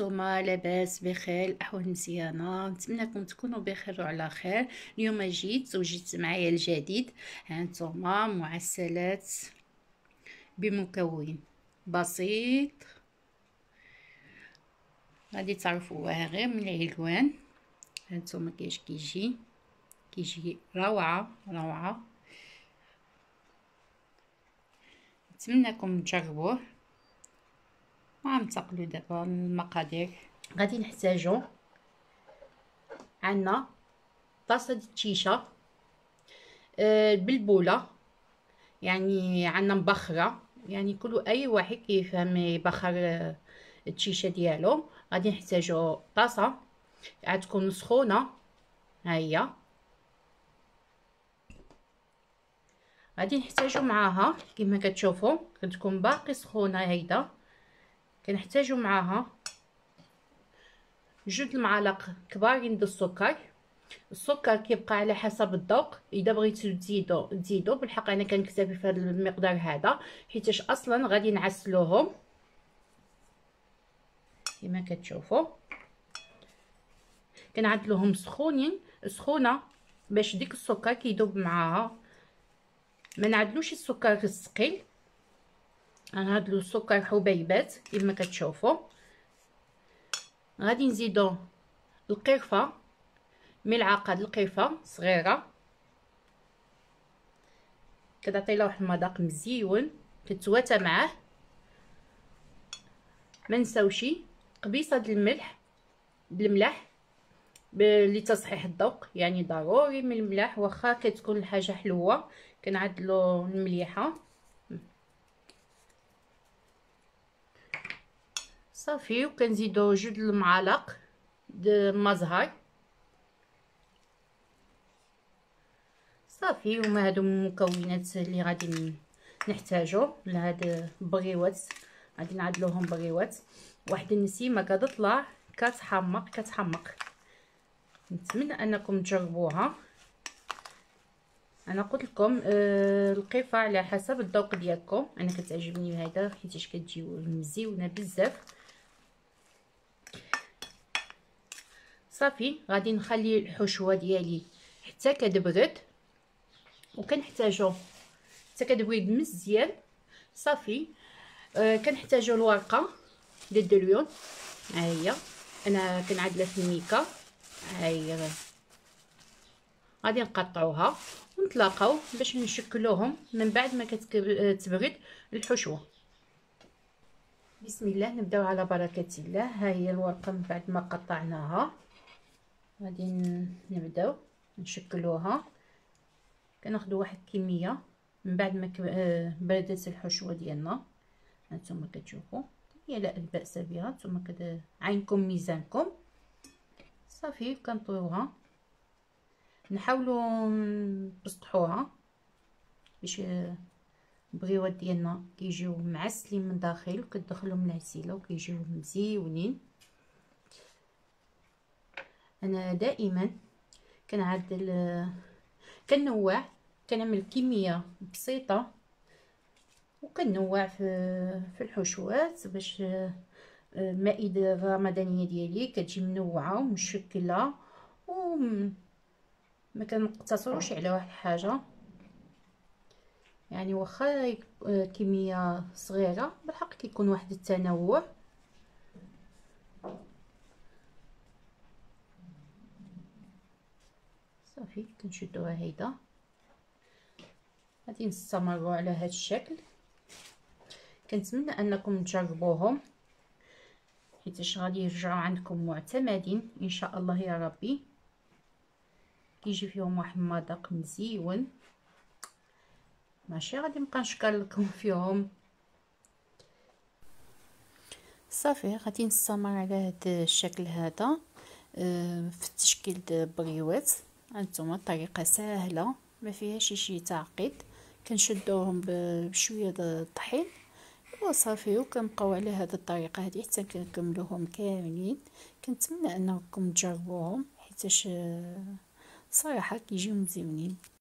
هانتوما لاباس بخير، الاحوال مزيانه، نتمنىكم تكونوا بخير وعلى خير. اليوم جيت معايا الجديد. هانتوما معسلات بمكون بسيط، غادي تعرفوها غير من العنوان. هانتوما كيفاش كيجي روعه روعه. نتمنىكم تجربوه. غننتقلوا دابا للمقادير. غادي نحتاجو عندنا طاسه ديال التيشه، البلبوله يعني عندنا مبخره، يعني كل اي واحد كيفهم يبخر التيشه ديالو. غادي نحتاجو طاسه عاد تكون سخونه، ها هي. غادي نحتاجو معاها كما كتشوفوا كتكون باقي سخونه هيدا. كنحتاجو معاها 2 المعالق كبارين د السكر كيبقى على حسب الذوق. اذا بغيتو تزيدو بالحق انا كنكتفي في هذا المقدار هذا، حيتاش اصلا غادي نعسلوهم كما كتشوفوا. كنعدلوهم سخونه باش ديك السكر كيذوب معاها. ما نعدلوش السكر الثقيل، غنعدلو السكر حبيبات كما كتشوفوا. غادي نزيدو القرفه، ملعقه د القرفه صغيره، كتعطي له واحد المذاق مزيون كتواتى معاه. ما نساوش قبيصه د الملح لتصحيح الذوق، يعني ضروري من الملح واخا كتكون الحاجه حلوه. كنعدلو المليحه صافي، وكنزيدو 2 المعالق د المزهر صافي. وما هادو المكونات اللي غادي نحتاجو لهاد البغيوات. غادي نعدلوهم بغيوات. واحد النسيمه كتطلع كتحمق. نتمنى انكم تجربوها. انا قلت لكم القرفه على حسب الذوق ديالكم. انا كتعجبني هذا حيتاش كتجي مزيونه بزاف. صافي غادي نخلي الحشوه ديالي حتى كتبرد، وكنحتاجو حتى كتبرد مزيان. صافي كنحتاجو الورقه ديال الدليون، ها هي. انا كنعدلها في الميكا، ها هي. غادي نقطعوها ونتلاقاو باش نشكلوهم من بعد ما كتبرد الحشوه. بسم الله، نبداو على بركه الله. ها هي الورقه من بعد ما قطعناها. غادي نبداو نشكلوها. كناخذوا واحد الكميه من بعد ما بردت الحشوه ديالنا. هانتوما كتشوفوا هي لا باس بها، نتوما عينكم ميزانكم. صافي كنطويوها، نحاولوا نبسطوها باش البغيوات ديالنا كيجيو معسلين من داخل، وكتدخلهم العسيله وكيجيو مزيونين. انا دائما كنعدل كنوع، كنعمل كميه بسيطه وكنوع في الحشوات باش المائده الرمضانيه ديالي كتجي منوعه ومشكله، وما كنقتصروش على واحد حاجه. يعني واخا كميه صغيره بالحق كيكون واحد التنوع. صافي كنشدوها هيدا. غادي نستمروا على هذا الشكل. كنتمنى انكم تجربوهم حيتاش غادي يرجعوا عندكم معتمدين ان شاء الله يا ربي. كيجي فيهم واحد المذاق مزيون، ماشي غادي نبقى نشكر لكم فيهم. صافي غادي نستمر على هذا الشكل هذا في التشكيل د البغيوات. هانتوما الطريقه سهله ما فيهاش شي تعقيد. كنشدوهم بشويه د الطحين وصافي، وكنبقاو على هذه الطريقه هذه حتى كنكملوهم كاملين. كنتمنى انكم تجربوهم حيتاش صراحه كيجيو مزيونين.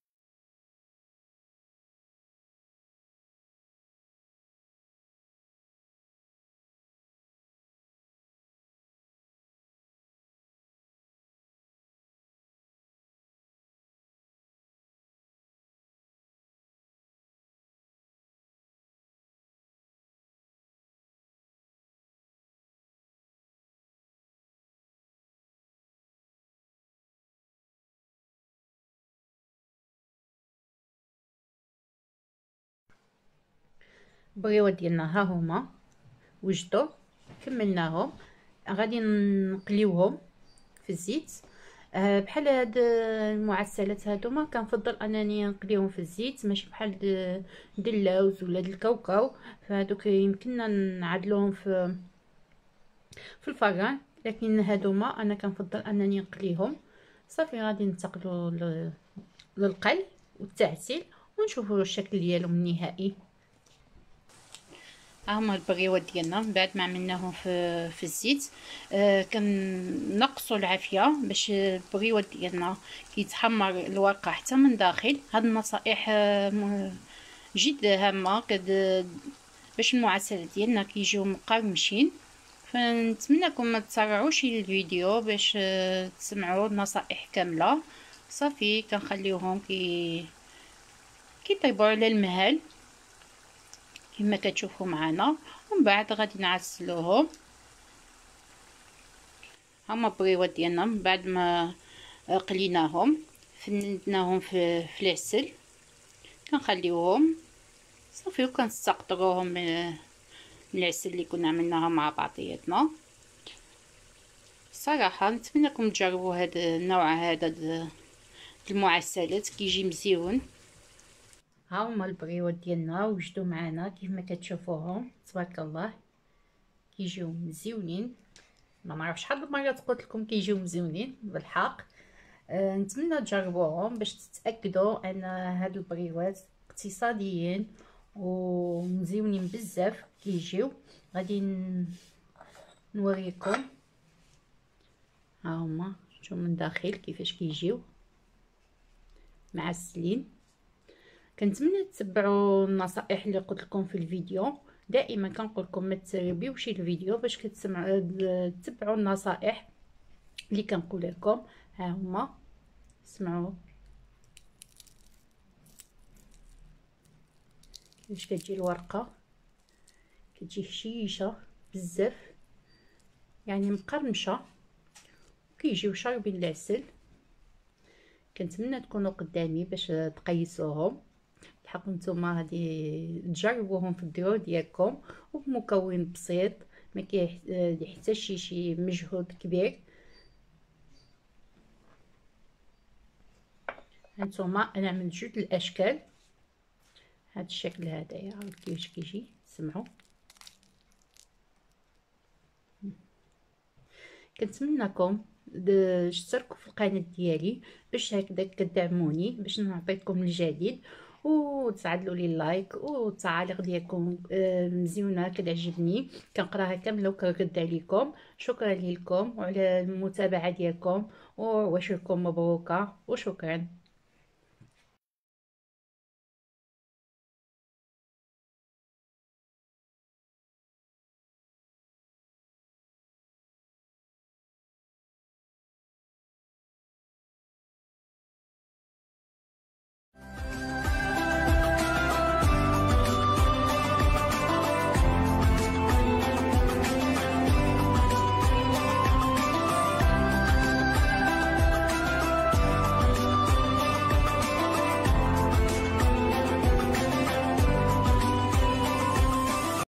البغيوات ديالنا ها هما وجدوا، كملناهم. غادي نقليوهم في الزيت. بحال هاد المعسلات هادوما كنفضل انني نقليهم في الزيت، ماشي بحال د اللوز ولا د الكاوكاو، فهادوك يمكننا نعدلوهم في الفران، لكن هادوما انا كنفضل انني نقليهم. صافي غادي ننتقلوا للقل والتعسيل ونشوفوا الشكل ديالهم النهائي. هما البغيوات ديالنا من بعد ما عملناهم في الزيت. كنقصوا العافيه باش البغيوات ديالنا كيتحمر الورقه حتى من داخل. هاد النصائح جد هامه باش المعسلات ديالنا كيجيو مقرمشين. فنتمنىكم ما تسرعوش الفيديو باش تسمعوا النصائح كامله. صافي كنخليوهم كيطيبوا على المهل كما كتشوفوا معنا، ومن بعد غادي نعسلوهم. هما البغيوات ديالنا من بعد ما قليناهم فندناهم في العسل، كنخليوهم صافي وكنستقطروهم من العسل اللي كنا عملناها مع بعضياتنا. صراحه نتمنىكم تجربوا هذا النوع هذا المعسلات، كيجي مزيون. ها هما البغيوات ديالنا وجدوا معنا كيف كتشوفوهم، تبارك الله كيجيو مزيونين. ما نعرفش شحال من مره قلت لكم كيجيو مزيونين بالحق. نتمنى تجربوهم باش تتاكدوا ان هاد البغيوات اقتصاديين ومزيونين بزاف كيجيو. غادي نوريكم ها هما، شوفوا من داخل كيفاش كيجيو معسلين. كنتمنى تتبعوا النصائح اللي قلت لكم في الفيديو. دائما كنقول لكم ما تسربيوش الفيديو باش تتبعوا النصائح اللي كنقول لكم. ها هما اسمعوا كيفاش كتجي الورقه، كتجي هشيشه بزاف يعني مقرمشه، كيجيو شاربين العسل. كنتمنى تكونوا قدامي باش تقيسوهم. الحق نتوما غادي تجربوهم في الديور ديالكم وبمكون بسيط، ما كيحتاجش شي مجهود كبير. هانتوما انا عملت جوج الاشكال. هذا الشكل هذايا كيفاش كيجي، سمعوا. كنتمنىكم تشتركوا في القناه ديالي باش هكذا كدعموني باش نعطيكم الجديد، وتعدلوا لي اللايك والتعاليق ديالكم مزيونه كتعجبني، كنقراها كامله وكنرد عليكم. شكرا لكم وعلى المتابعه ديالكم، وعواشركم مبروكه وشكرا.